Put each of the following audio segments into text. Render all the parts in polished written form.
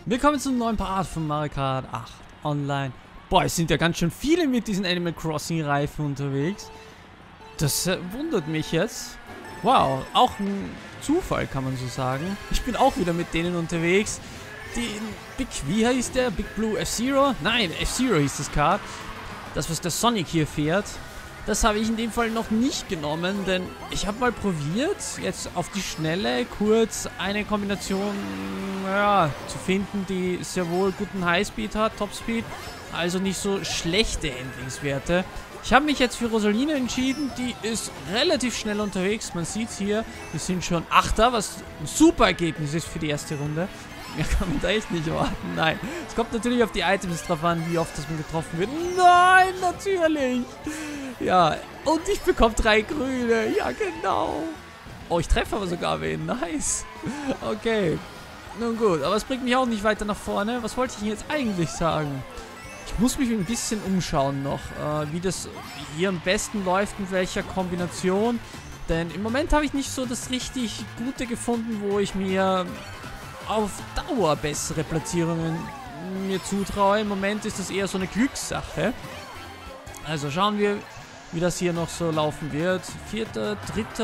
Willkommen zum neuen Part von Mario Kart 8 Online. Boah, es sind ja ganz schön viele mit diesen Animal Crossing Reifen unterwegs. Das wundert mich jetzt. Wow, auch ein Zufall kann man so sagen. Ich bin auch wieder mit denen unterwegs. Wie heißt der? Big Blue F-Zero? Nein, F-Zero hieß das Kart. Das, was der Sonic hier fährt. Das habe ich in dem Fall noch nicht genommen, denn ich habe mal probiert, jetzt auf die Schnelle kurz eine Kombination zu finden, die sehr wohl guten Highspeed hat, Topspeed, also nicht so schlechte Handlingswerte. Ich habe mich jetzt für Rosaline entschieden, die ist relativ schnell unterwegs. Man sieht hier, wir sind schon Achter, was ein super Ergebnis ist für die erste Runde. Mehr kann man da echt nicht warten. Nein. Es kommt natürlich auf die Items drauf an, wie oft das man getroffen wird. Nein, natürlich. Ja, und ich bekomme 3 grüne. Ja, genau. Oh, ich treffe aber sogar wen. Nice. Okay. Nun gut, aber es bringt mich auch nicht weiter nach vorne. Was wollte ich Ihnen jetzt eigentlich sagen? Ich muss mich ein bisschen umschauen noch, wie das hier am besten läuft, mit welcher Kombination. Denn im Moment habe ich nicht so das richtig Gute gefunden, wo ich mir auf Dauer bessere Platzierungen mir zutraue. Im Moment ist das eher so eine Glückssache. Also schauen wir, wie das hier noch so laufen wird. 4., 3.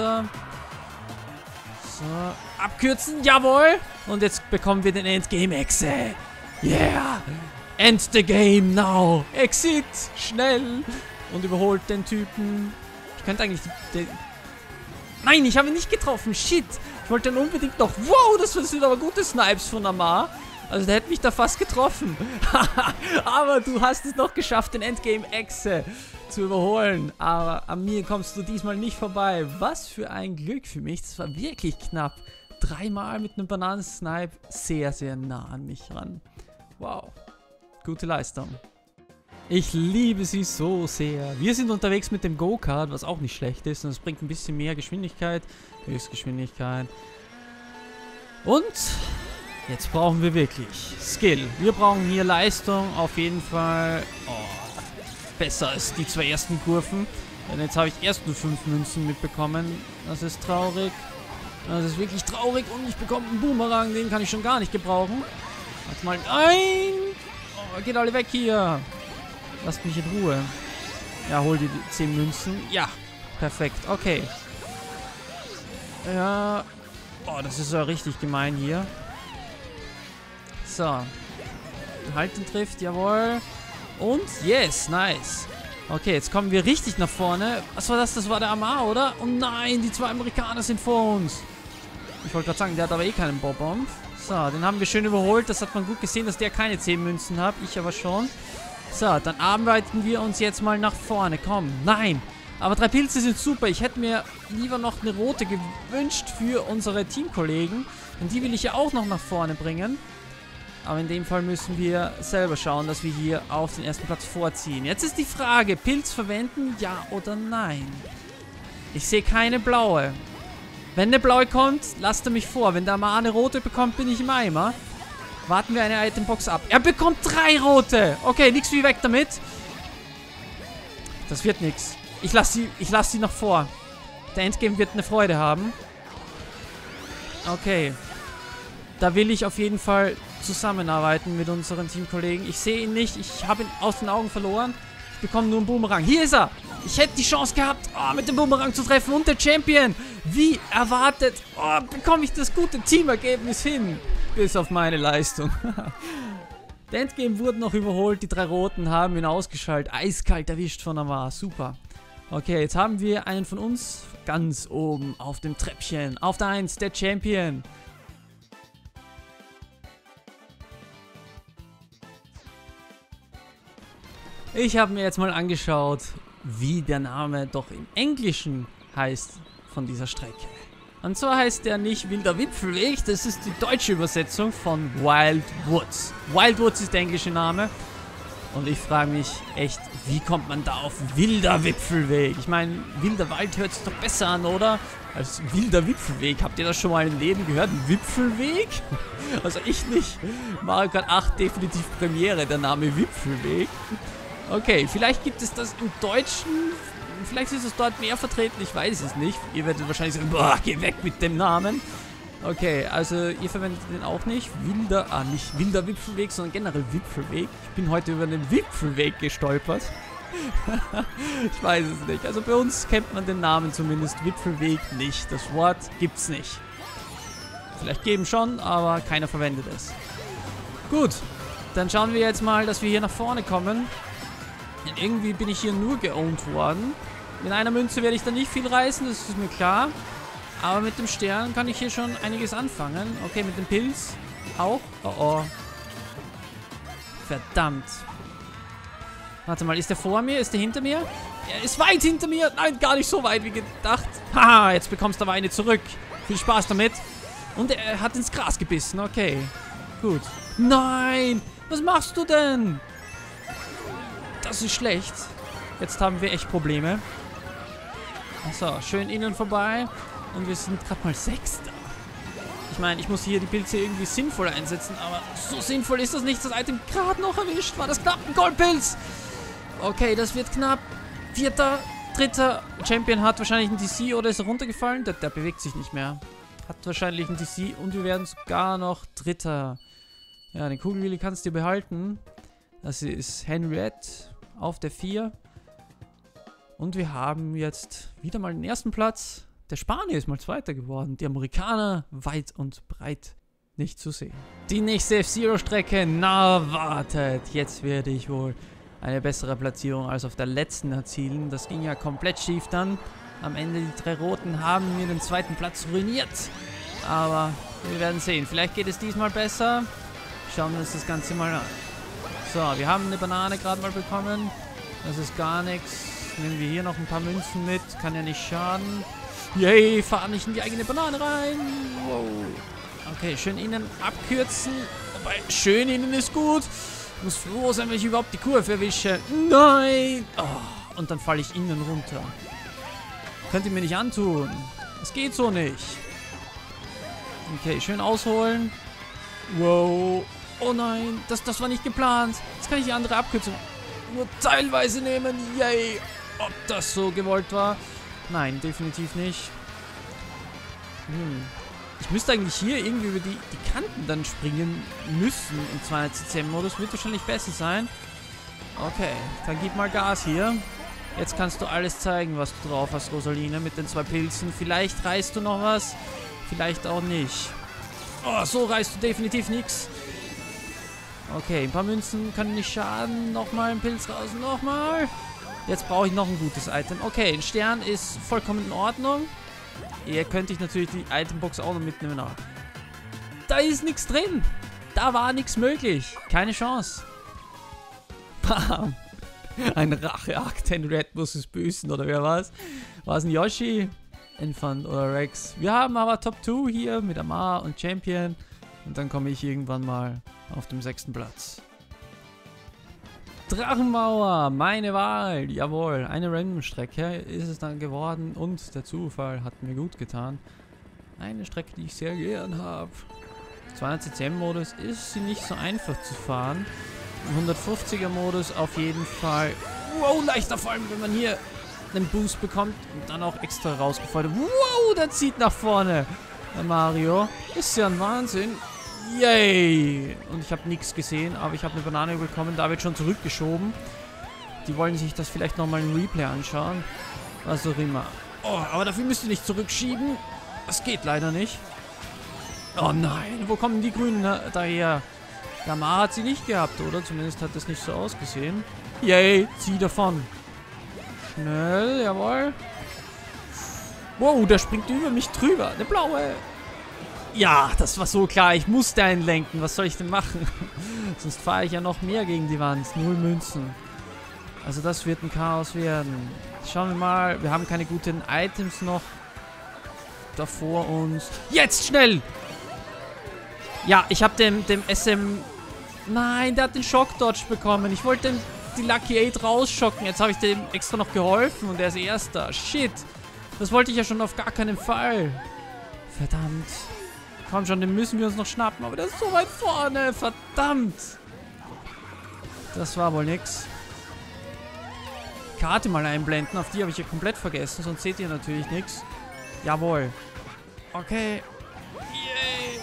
So, abkürzen, jawohl. Und jetzt bekommen wir den Endgame-Exe. Yeah. End the game now. Exit. Schnell. Und überholt den Typen. Ich könnte eigentlich den... Nein, ich habe ihn nicht getroffen. Shit. Ich wollte dann unbedingt noch... Wow, das sind aber gute Snipes von Amar. Also der hätte mich da fast getroffen. Aber du hast es noch geschafft, den Endgame-Exe zu überholen. Aber an mir kommst du diesmal nicht vorbei. Was für ein Glück für mich. Das war wirklich knapp. 3-mal mit einem Bananensnipe sehr, sehr nah an mich ran. Wow. Gute Leistung. Ich liebe sie so sehr. Wir sind unterwegs mit dem Go-Kart, was auch nicht schlecht ist. Und es bringt ein bisschen mehr Geschwindigkeit. Höchstgeschwindigkeit. Und jetzt brauchen wir wirklich Skill. Wir brauchen hier Leistung. Auf jeden Fall besser als die 2 ersten Kurven. Denn jetzt habe ich erst nur 5 Münzen mitbekommen. Das ist traurig. Das ist wirklich traurig. Und ich bekomme einen Boomerang. Den kann ich schon gar nicht gebrauchen. Warte mal. Nein! Oh, geht alle weg hier. Lasst mich in Ruhe. Ja, hol die 10 Münzen. Ja, perfekt. Okay. Ja. Oh, das ist ja richtig gemein hier. So. Halt den Trifft, jawohl. Und yes, nice. Okay, jetzt kommen wir richtig nach vorne. Was war das? Das war der Amar, oder? Oh nein, die 2 Amerikaner sind vor uns. Ich wollte gerade sagen, der hat aber eh keinen Bob-Bomb. So, den haben wir schön überholt. Das hat man gut gesehen, dass der keine 10 Münzen hat. Ich aber schon. So, dann arbeiten wir uns jetzt mal nach vorne. Komm, nein. Aber 3 Pilze sind super. Ich hätte mir lieber noch eine rote gewünscht für unsere Teamkollegen. Und die will ich ja auch noch nach vorne bringen. Aber in dem Fall müssen wir selber schauen, dass wir hier auf den ersten Platz vorziehen. Jetzt ist die Frage, Pilz verwenden, ja oder nein? Ich sehe keine blaue. Wenn eine blaue kommt, lasst er mich vor. Wenn der mal eine rote bekommt, bin ich im Eimer. Warten wir eine Itembox ab. Er bekommt 3 rote. Okay, nix wie weg damit. Das wird nix. Ich lasse sie noch vor. Der Endgame wird eine Freude haben. Okay. Da will ich auf jeden Fall zusammenarbeiten mit unseren Teamkollegen. Ich sehe ihn nicht. Ich habe ihn aus den Augen verloren. Ich bekomme nur einen Boomerang. Hier ist er. Ich hätte die Chance gehabt, mit dem Boomerang zu treffen. Und der Champion. Wie erwartet, bekomme ich das gute Teamergebnis hin. Bis auf meine Leistung. Der Endgame wurde noch überholt. Die 3 Roten haben ihn ausgeschaltet. Eiskalt erwischt von Amar. Super. Okay, jetzt haben wir einen von uns ganz oben auf dem Treppchen. Auf der 1, der Champion. Ich habe mir jetzt mal angeschaut, wie der Name doch im Englischen heißt von dieser Strecke. Und zwar heißt der nicht Wilder Wipfelweg, das ist die deutsche Übersetzung von Wild Woods. Wild Woods ist der englische Name. Und ich frage mich echt, wie kommt man da auf Wilder Wipfelweg? Ich meine, wilder Wald hört sich doch besser an, oder? Als Wilder Wipfelweg. Habt ihr das schon mal im Leben gehört? Wipfelweg? Also ich nicht. Mario Kart 8 definitiv Premiere, der Name Wipfelweg. Okay, vielleicht gibt es das im Deutschen. Vielleicht ist es dort mehr vertreten, ich weiß es nicht. Ihr werdet wahrscheinlich sagen, boah, geh weg mit dem Namen. Okay, also ihr verwendet den auch nicht. Nicht wilder Wipfelweg, sondern generell Wipfelweg. Ich bin heute über den Wipfelweg gestolpert. Ich weiß es nicht. Also bei uns kennt man den Namen zumindest Wipfelweg nicht. Das Wort gibt's nicht. Vielleicht geben schon, aber keiner verwendet es. Gut, dann schauen wir jetzt mal, dass wir hier nach vorne kommen. Denn irgendwie bin ich hier nur geowned worden. Mit einer Münze werde ich da nicht viel reißen, das ist mir klar. Aber mit dem Stern kann ich hier schon einiges anfangen. Okay, mit dem Pilz auch. Oh oh. Verdammt. Warte mal, ist der vor mir? Ist der hinter mir? Er ist weit hinter mir. Nein, gar nicht so weit wie gedacht. Haha, jetzt bekommst du aber eine zurück. Viel Spaß damit. Und er hat ins Gras gebissen. Okay, gut. Nein, was machst du denn? Das ist schlecht. Jetzt haben wir echt Probleme. So, schön innen vorbei. Und wir sind gerade mal Sechster. Ich meine, ich muss hier die Pilze irgendwie sinnvoll einsetzen, aber so sinnvoll ist das nicht. Das Item gerade noch erwischt. War das knapp? Ein Goldpilz! Okay, das wird knapp. Vierter, dritter. Champion hat wahrscheinlich einen DC oder ist er runtergefallen? Der bewegt sich nicht mehr. Hat wahrscheinlich einen DC und wir werden sogar noch Dritter. Ja, den Kugelwilli kannst du behalten. Das ist Henriette auf der 4. Und wir haben jetzt wieder mal den ersten Platz. Der Spanier ist mal Zweiter geworden. Die Amerikaner weit und breit nicht zu sehen. Die nächste F-Zero-Strecke, na wartet. Jetzt werde ich wohl eine bessere Platzierung als auf der letzten erzielen. Das ging ja komplett schief dann. Am Ende die 3 Roten haben mir den zweiten Platz ruiniert. Aber wir werden sehen. Vielleicht geht es diesmal besser. Schauen wir uns das Ganze mal an. So, wir haben eine Banane gerade mal bekommen. Das ist gar nichts. Nehmen wir hier noch ein paar Münzen mit. Kann ja nicht schaden. Yay, fahr nicht in die eigene Banane rein. Wow. Okay, schön innen abkürzen. Wobei, schön innen ist gut. Ich muss froh sein, wenn ich überhaupt die Kurve erwische. Nein! Oh, und dann falle ich innen runter. Könnt ihr mir nicht antun. Das geht so nicht. Okay, schön ausholen. Wow. Oh nein, das war nicht geplant. Jetzt kann ich die andere Abkürzung nur teilweise nehmen. Yay. Ob das so gewollt war? Nein, definitiv nicht. Ich müsste eigentlich hier irgendwie über die Kanten dann springen müssen im 200cc-Modus. Wird wahrscheinlich besser sein. Okay, dann gib mal Gas hier. Jetzt kannst du alles zeigen, was du drauf hast, Rosaline, mit den 2 Pilzen. Vielleicht reißt du noch was, vielleicht auch nicht. Oh, so reißt du definitiv nichts. Okay, ein paar Münzen können nicht schaden. Nochmal ein Pilz raus, nochmal. Jetzt brauche ich noch ein gutes Item. Okay, ein Stern ist vollkommen in Ordnung. Hier könnte ich natürlich die Itembox auch noch mitnehmen. Da ist nichts drin. Da war nichts möglich. Keine Chance. Bam. Ein Racheakt. Henriette muss es büßen, oder wer war's? War es ein Yoshi? Infant oder Rex? Wir haben aber Top 2 hier mit Amar und Champion. Und dann komme ich irgendwann mal auf dem 6. Platz. Drachenmauer, meine Wahl. Jawohl, eine Random-Strecke ist es dann geworden und der Zufall hat mir gut getan. Eine Strecke, die ich sehr gern habe. 200cc-Modus ist sie nicht so einfach zu fahren. Im 150er-Modus auf jeden Fall. Wow, leichter, vor allem wenn man hier einen Boost bekommt und dann auch extra rausgefordert. Wow, der zieht nach vorne. Der Mario. Ist ja ein Wahnsinn. Yay! Und ich habe nichts gesehen, aber ich habe eine Banane bekommen. Da wird schon zurückgeschoben. Die wollen sich das vielleicht nochmal im Replay anschauen. Was auch immer. Oh, aber dafür müsst ihr nicht zurückschieben. Das geht leider nicht. Oh nein, wo kommen die Grünen daher? Yamaha hat sie nicht gehabt, oder? Zumindest hat das nicht so ausgesehen. Yay, zieh davon. Schnell, jawohl. Wow, der springt über mich drüber. Eine blaue. Ja, das war so klar. Ich musste einlenken. Was soll ich denn machen? Sonst fahre ich ja noch mehr gegen die Wand. 0 Münzen. Also das wird ein Chaos werden. Schauen wir mal. Wir haben keine guten Items noch da vor uns. Jetzt schnell! Ja, ich habe dem SM... Nein, der hat den Shock-Dodge bekommen. Ich wollte die Lucky 8 rausschocken. Jetzt habe ich dem extra noch geholfen und er ist Erster. Shit. Das wollte ich ja schon auf gar keinen Fall. Verdammt. Komm schon, den müssen wir uns noch schnappen. Aber der ist so weit vorne. Verdammt. Das war wohl nix. Karte mal einblenden. Auf die habe ich ja komplett vergessen. Sonst seht ihr natürlich nichts. Jawohl. Okay.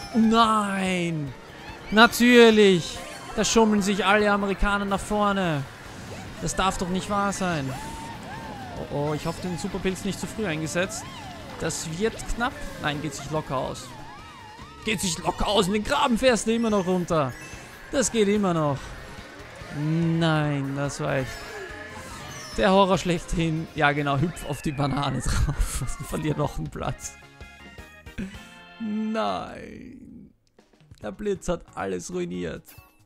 Nein! Natürlich! Da schummeln sich alle Amerikaner nach vorne. Das darf doch nicht wahr sein. Oh, ich hoffe, den Superpilz nicht zu früh eingesetzt. Das wird knapp. Nein, geht sich locker aus. Geht sich locker aus. In den Graben fährst du immer noch runter. Das geht immer noch. Nein, das war echt der Horror schlechthin. Ja, genau. Hüpf auf die Banane drauf. Und verliert noch einen Platz. Nein. Der Blitz hat alles ruiniert.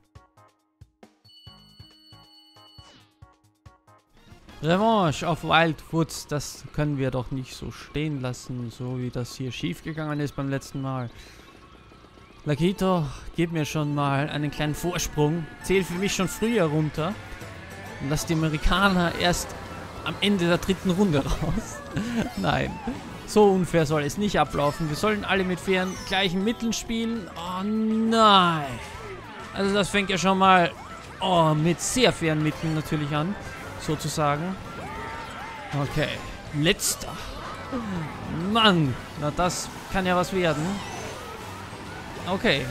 Revanche auf Wildwood, das können wir doch nicht so stehen lassen, so wie das hier schiefgegangen ist beim letzten Mal. Lakito, gib mir schon mal einen kleinen Vorsprung, zähl für mich schon früher runter und lass die Amerikaner erst am Ende der 3. Runde raus. Nein, so unfair soll es nicht ablaufen. Wir sollen alle mit fairen, gleichen Mitteln spielen. Oh nein. Also das fängt ja schon mal mit sehr fairen Mitteln natürlich an. Sozusagen. Okay. Letzter. Mann. Na, das kann ja was werden. Okay.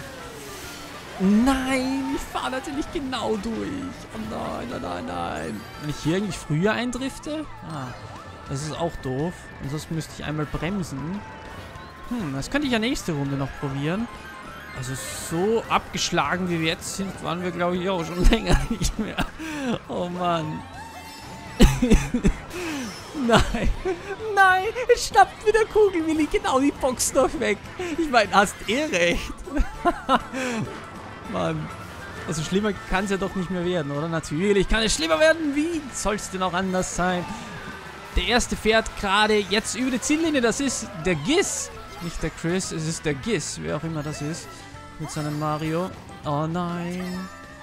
Nein, ich fahre natürlich genau durch. Oh nein, nein, nein, nein. Wenn ich hier eigentlich früher eindrifte? Das ist auch doof. Und sonst müsste ich einmal bremsen. Das könnte ich ja nächste Runde noch probieren. Also so abgeschlagen wie wir jetzt sind, waren wir glaube ich auch schon länger nicht mehr. Oh Mann. Nein, nein, es schnappt wieder Kugelwilli genau die Box noch weg. Ich meine, hast recht. Mann. Also schlimmer kann es ja doch nicht mehr werden, oder? Natürlich kann es schlimmer werden. Wie soll es denn auch anders sein? Der erste fährt gerade jetzt über die Ziellinie. Das ist der Giz. Nicht der Chris, es ist der Giz, wer auch immer das ist. Mit seinem Mario. Oh nein.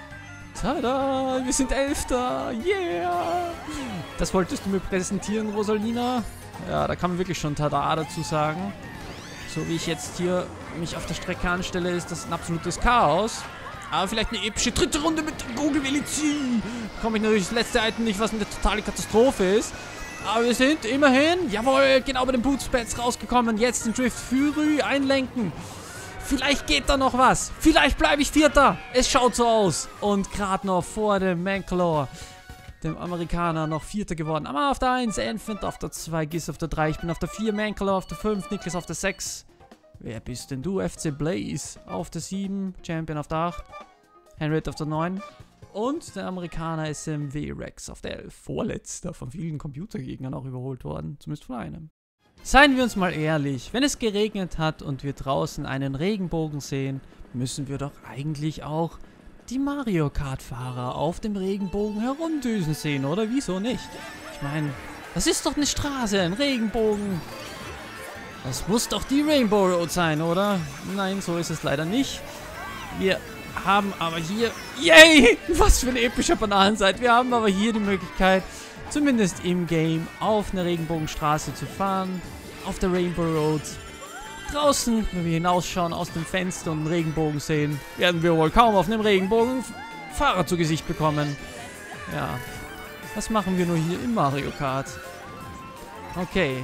Tada, wir sind 11. Yeah! Das wolltest du mir präsentieren, Rosalina? Ja, da kann man wirklich schon Tada dazu sagen. So wie ich jetzt hier mich auf der Strecke anstelle, ist das ein absolutes Chaos. Aber vielleicht eine epische 3. Runde mit Google Velici. Bekomme ich natürlich das letzte Item nicht, was eine totale Katastrophe ist. Aber wir sind immerhin, jawohl, genau bei den Bootspads rausgekommen. Jetzt den Drift Fury einlenken. Vielleicht geht da noch was. Vielleicht bleibe ich 4. Es schaut so aus. Und gerade noch vor dem Manklore, dem Amerikaner, noch 4. geworden. Aber auf der 1, Enfant auf der 2, Giz auf der 3. Ich bin auf der 4, Manklore auf der 5, Niklas auf der 6. Wer bist denn du? FC Blaze auf der 7, Champion auf der 8, Henriette auf der 9. Und der Amerikaner SMW Rex auf der 11. Vorletzter, von vielen Computergegnern auch überholt worden. Zumindest von einem. Seien wir uns mal ehrlich, wenn es geregnet hat und wir draußen einen Regenbogen sehen, müssen wir doch eigentlich auch die Mario Kart Fahrer auf dem Regenbogen herumdüsen sehen, oder? Wieso nicht? Ich meine, das ist doch eine Straße, ein Regenbogen. Das muss doch die Rainbow Road sein, oder? Nein, so ist es leider nicht. Wir haben aber hier... Yay! Was für eine epische Bananenzeit. Wir haben aber hier die Möglichkeit, zumindest im Game, auf eine Regenbogenstraße zu fahren. Auf der Rainbow Road. Draußen, wenn wir hinausschauen aus dem Fenster und einen Regenbogen sehen, werden wir wohl kaum auf einem Regenbogen Fahrer zu Gesicht bekommen. Ja. Was machen wir nur hier im Mario Kart? Okay.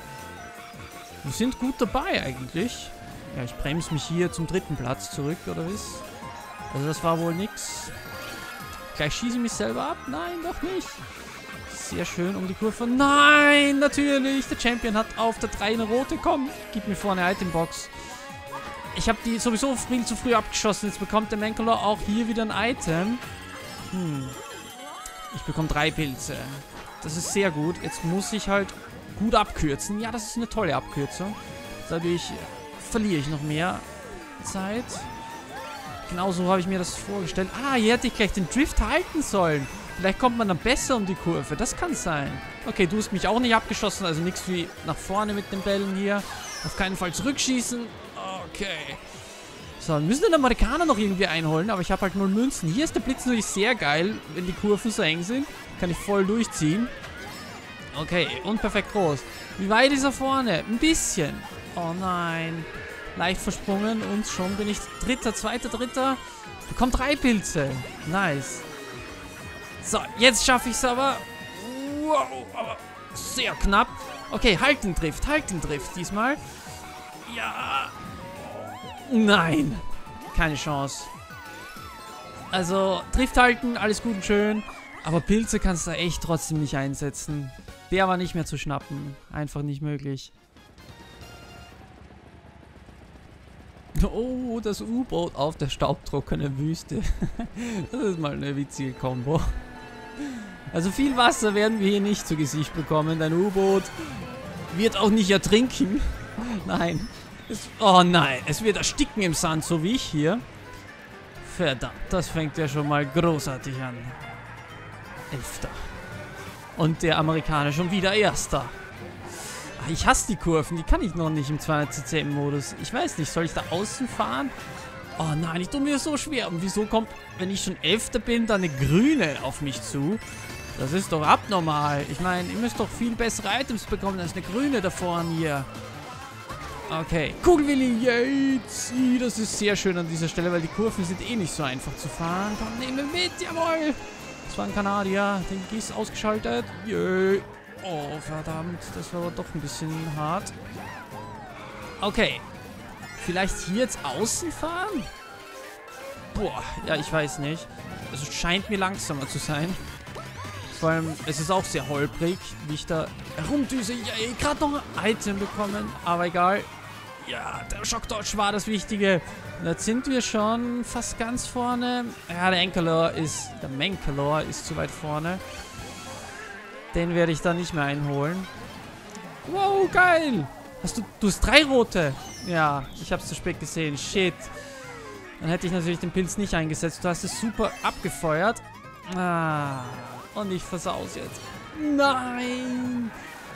Wir sind gut dabei eigentlich. Ja, ich bremse mich hier zum 3. Platz zurück, oder was? Also das war wohl nix. Gleich schieße ich mich selber ab? Nein, doch nicht. Sehr schön um die Kurve. Nein, natürlich. Der Champion hat auf der 3 eine rote. Komm, gib mir vorne eine Itembox. Ich habe die sowieso viel zu früh abgeschossen. Jetzt bekommt der Manklore auch hier wieder ein Item. Ich bekomme 3 Pilze. Das ist sehr gut. Jetzt muss ich halt gut abkürzen. Ja, das ist eine tolle Abkürzung. Dadurch verliere ich noch mehr Zeit. Genauso habe ich mir das vorgestellt. Ah, hier hätte ich gleich den Drift halten sollen. Vielleicht kommt man dann besser um die Kurve. Das kann sein. Okay, du hast mich auch nicht abgeschossen. Also nichts wie nach vorne mit den Bällen hier. Auf keinen Fall zurückschießen. Okay. So, wir müssen den Amerikaner noch irgendwie einholen. Aber ich habe halt 0 Münzen. Hier ist der Blitz natürlich sehr geil. Wenn die Kurven so eng sind, kann ich voll durchziehen. Okay, und perfekt groß. Wie weit ist er vorne? Ein bisschen. Oh nein. Leicht versprungen und schon bin ich 3., 2., 3. Bekomme 3 Pilze. Nice. So, jetzt schaffe ich es aber. Wow, aber sehr knapp. Okay, halt den Drift diesmal. Ja. Nein. Keine Chance. Also, trifft halten, alles gut und schön. Aber Pilze kannst du echt trotzdem nicht einsetzen. Der war nicht mehr zu schnappen. Einfach nicht möglich. Oh, das U-Boot auf der staubtrockenen Wüste. Das ist mal eine witzige Kombo. Also viel Wasser werden wir hier nicht zu Gesicht bekommen. Dein U-Boot wird auch nicht ertrinken. Nein. Oh nein, es wird ersticken im Sand, so wie ich hier. Verdammt, das fängt ja schon mal großartig an. 11. Und der Amerikaner schon wieder 1. Ich hasse die Kurven, die kann ich noch nicht im 200cc-Modus. Ich weiß nicht, soll ich da außen fahren? Oh nein, ich tue mir so schwer. Und wieso kommt, wenn ich schon 11. bin, da eine grüne auf mich zu? Das ist doch abnormal. Ich meine, ihr müsst doch viel bessere Items bekommen als eine grüne da vorne hier. Okay, Kugelwilli, Yates. Das ist sehr schön an dieser Stelle, weil die Kurven sind eh nicht so einfach zu fahren. Komm, nehmen wir mit, jawohl. Das war ein Kanadier, den GIS ausgeschaltet. Yay. Oh, verdammt, das war aber doch ein bisschen hart. Okay, vielleicht hier jetzt außen fahren? Boah, ja, ich weiß nicht. Also es scheint mir langsamer zu sein. Vor allem, es ist auch sehr holprig, wie ich da herumdüse. Ja, gerade noch ein Item bekommen, aber egal. Ja, der Schockdodge war das Wichtige. Und jetzt sind wir schon fast ganz vorne. Ja, der Mankalore ist zu weit vorne. Den werde ich da nicht mehr einholen. Wow, geil. Du hast 3 rote. Ja, ich habe es zu spät gesehen. Shit. Dann hätte ich natürlich den Pilz nicht eingesetzt. Du hast es super abgefeuert. Ah, und ich versau's jetzt. Nein.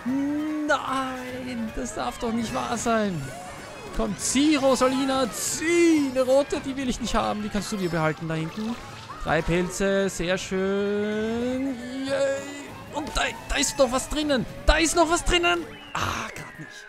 Nein. Das darf doch nicht wahr sein. Komm, zieh, Rosalina, zieh! Eine rote, die will ich nicht haben. Die kannst du dir behalten da hinten. 3 Pilze, sehr schön. Yay! Und da ist noch was drinnen. Da ist noch was drinnen. Ah, gerade nicht.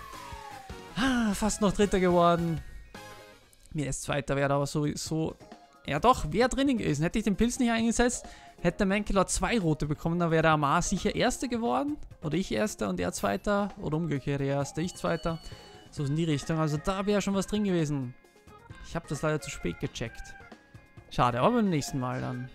Ah, fast noch 3. geworden. Mir ist 2. wäre aber sowieso... Ja doch, wäre drinnen gewesen. Hätte ich den Pilz nicht eingesetzt, hätte der Mankalore 2 rote bekommen, dann wäre der Amar sicher 1. geworden. Oder ich 1. und er 2. Oder umgekehrt, er 1., ich 2. So in die Richtung. Also da wäre schon was drin gewesen. Ich habe das leider zu spät gecheckt. Schade, aber beim nächsten Mal dann.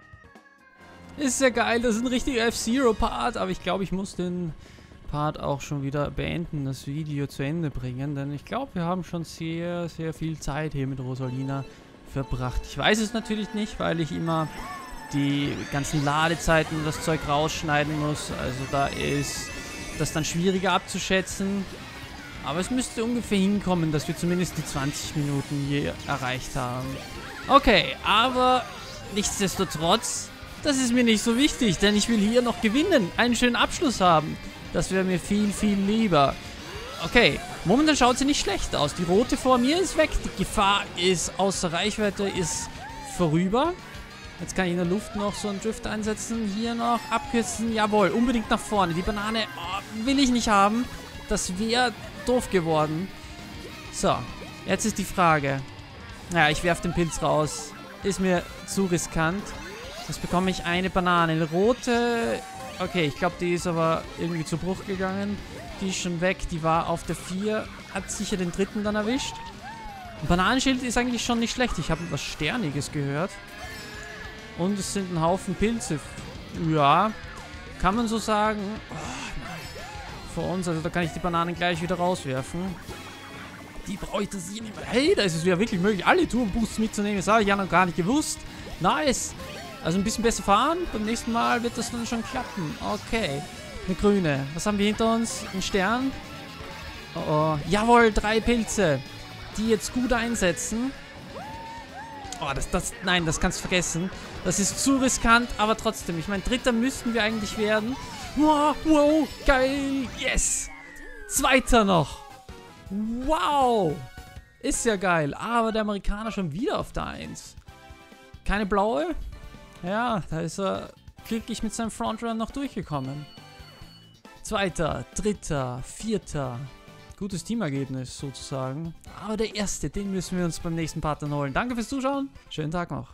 Ist ja geil, das ist ein richtiger F-Zero-Part. Aber ich glaube, ich muss den Part auch schon wieder beenden, das Video zu Ende bringen. Denn ich glaube, wir haben schon sehr, sehr viel Zeit hier mit Rosalina verbracht. Ich weiß es natürlich nicht, weil ich immer die ganzen Ladezeiten und das Zeug rausschneiden muss. Also da ist das dann schwieriger abzuschätzen. Aber es müsste ungefähr hinkommen, dass wir zumindest die 20 Minuten hier erreicht haben. Okay, aber nichtsdestotrotz, das ist mir nicht so wichtig, denn ich will hier noch gewinnen, einen schönen Abschluss haben. Das wäre mir viel, viel lieber. Okay, momentan schaut sie nicht schlecht aus. Die rote vor mir ist weg, die Gefahr ist außer Reichweite, ist vorüber. Jetzt kann ich in der Luft noch so einen Drift einsetzen, hier noch abkürzen, jawohl, unbedingt nach vorne. Die Banane will ich nicht haben, das wäre doof geworden. So, jetzt ist die Frage. Ja, ich werfe den Pilz raus. Ist mir zu riskant. Jetzt bekomme ich eine Banane. Eine rote. Okay, ich glaube, die ist aber irgendwie zu Bruch gegangen. Die ist schon weg. Die war auf der 4. Hat sicher den 3. dann erwischt. Ein Bananenschild ist eigentlich schon nicht schlecht. Ich habe was Sterniges gehört. Und es sind ein Haufen Pilze. Ja, kann man so sagen. Oh, vor uns, also da kann ich die Bananen gleich wieder rauswerfen. Die bräuchte sie nicht mehr. Hey, da ist es wieder wirklich möglich, alle Turbo-Boosts mitzunehmen. Das habe ich ja noch gar nicht gewusst. Nice. Also ein bisschen besser fahren. Beim nächsten Mal wird das dann schon klappen. Okay. Eine grüne. Was haben wir hinter uns? Ein Stern. Oh, oh. Jawohl, 3 Pilze. Die jetzt gut einsetzen. Oh, nein, das kannst du vergessen. Das ist zu riskant, aber trotzdem. Ich meine, 3. müssten wir eigentlich werden. Wow, wow, geil, yes. 2. noch. Wow. Ist ja geil. Aber der Amerikaner schon wieder auf der 1. Keine blaue? Ja, da ist er glücklich mit seinem Frontrun noch durchgekommen. 2., 3., 4. Gutes Teamergebnis sozusagen. Aber der 1., den müssen wir uns beim nächsten Part dann holen. Danke fürs Zuschauen. Schönen Tag noch.